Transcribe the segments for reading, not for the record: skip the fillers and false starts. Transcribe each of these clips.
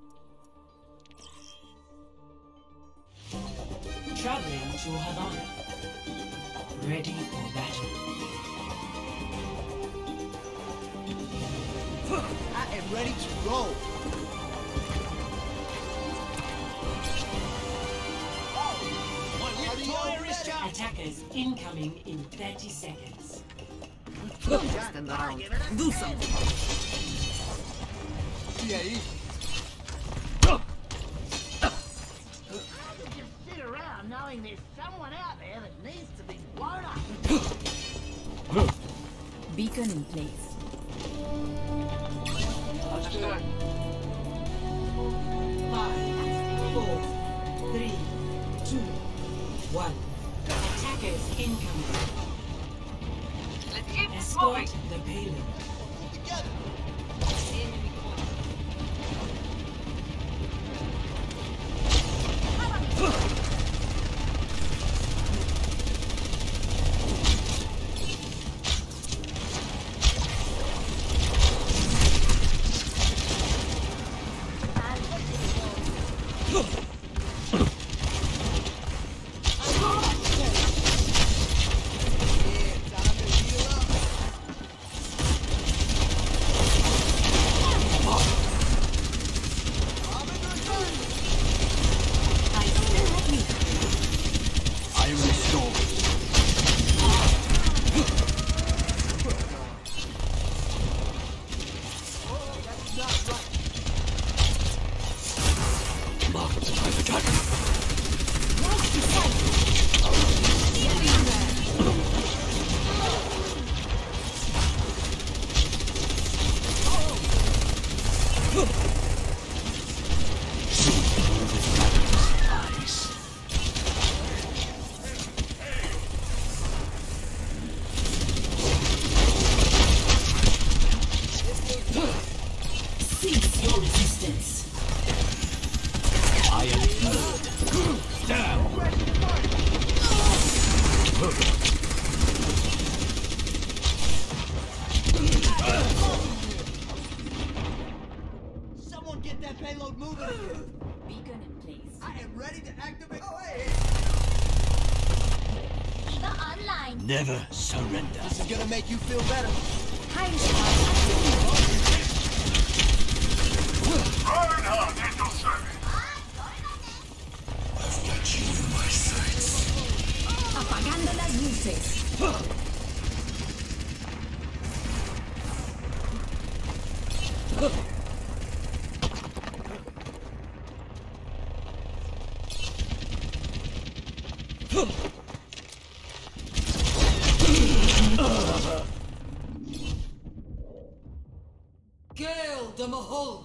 Traveling to Havana. Ready for battle. I am ready to roll. Attackers incoming in 30 seconds. Stand around. Do something. E aí? Sit around knowing there's someone out there that needs to be blown up. Beacon in place. Understood. 5, 4, 3, 2, 1. Attackers incoming. Let's keep Escort the payload. Together. Cease your resistance. I am good. Down. Someone get that payload moving again. Beacon in place. I am ready to activate. Oh, hey. Eva online. Never surrender. This is gonna make you feel better. Reinhardt at your service. I've got you in my sights. Apagando las luces. Gale de Mahol.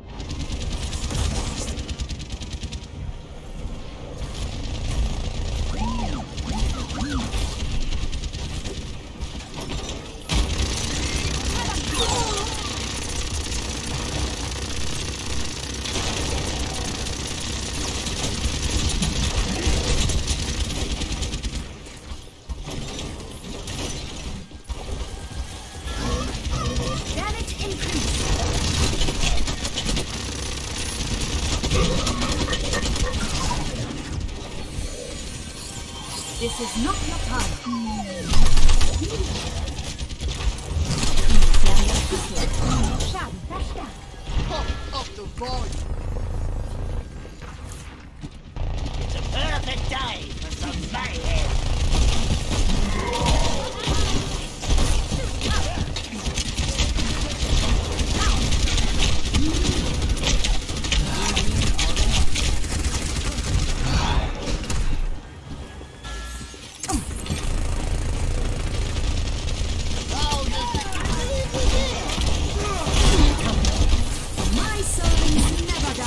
Damage increase. This is not your time. Pump up the volume. It's a perfect day for some mayhem. My servants never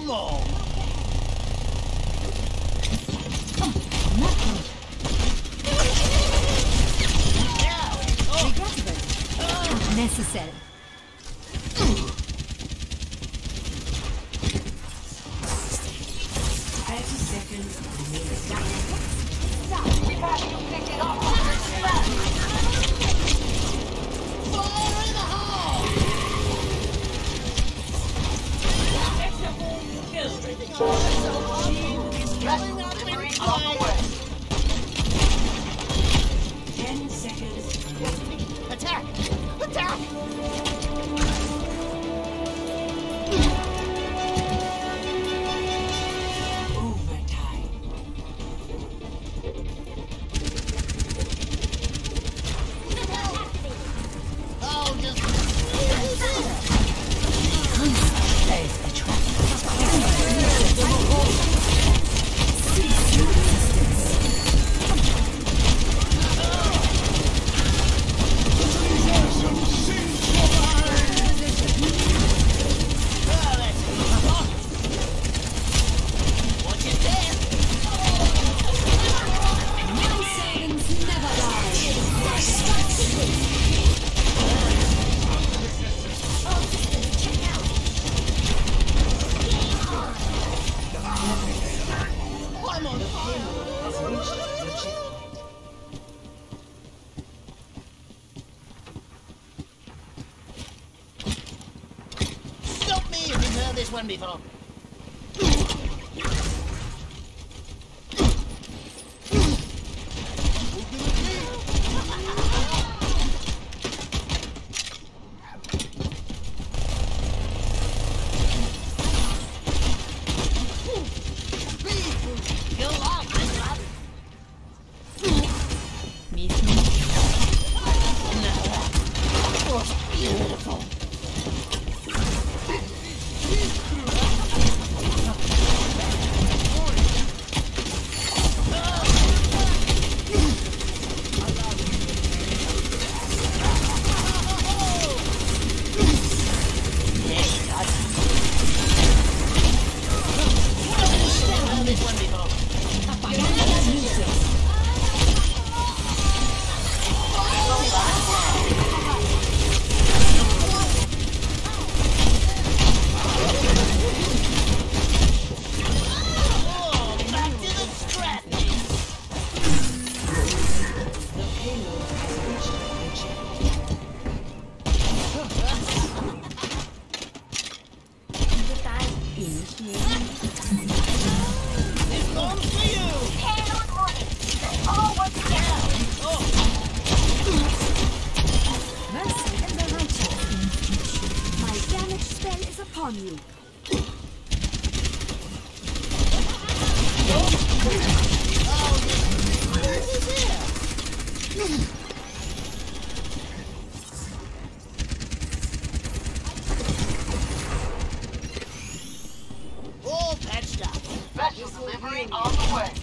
One more. Regrettable. Necessary. 30 seconds Coming up in fire. 10 seconds. Attack! Attack! Overtime. Oh, just... There's the trap. Watch it there! My servants never die. I'm on fire! Has reached the checkpoint. Stop me if you've heard this one before. You'll like this one. Meet me. Was beautiful. This one before. Apagando las luces. Oh, back to the strategy. The payload has reached the checkpoint. Initiating. This one's for you. Mercy and the righteous. My damage spell is upon you. All patched up. Special delivery on the way.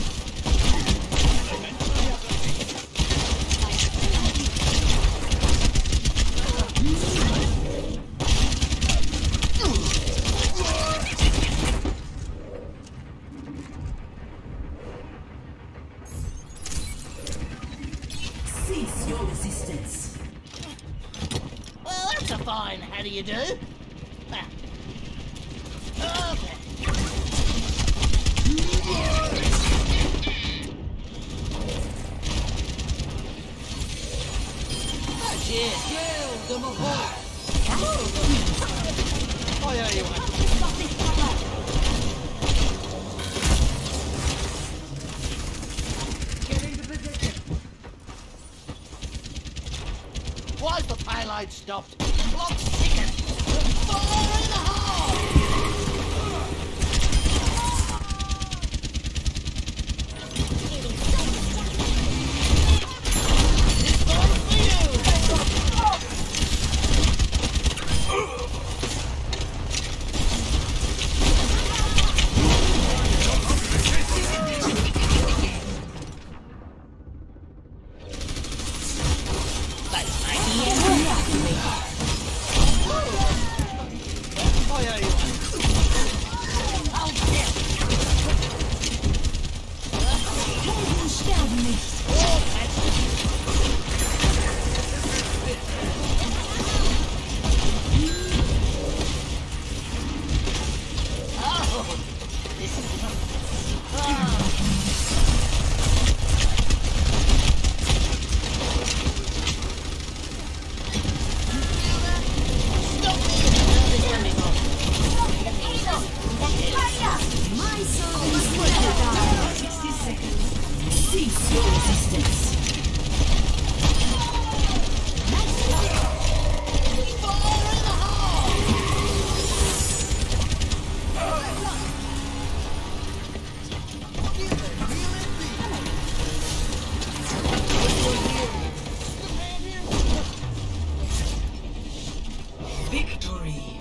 Cease your resistance. Well, that's a fine how do you do. Ah. Okay. Oh, shit. Hail the Mahal! Oh, yeah, you are. Why's the payload stopped? Clock's ticking. Fire in the hole! This one's for you. Victory!